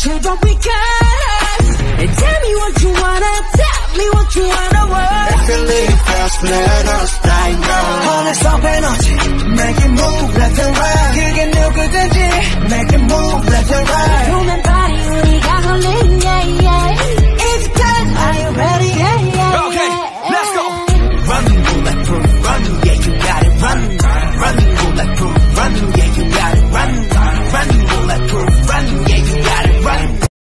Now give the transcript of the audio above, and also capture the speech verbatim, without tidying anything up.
to the weekend. And tell me what you wanna, tell me what you wanna want. If you leave fast, let us right now. honest up energy, make it move left and right. 그게 누구든지 make it move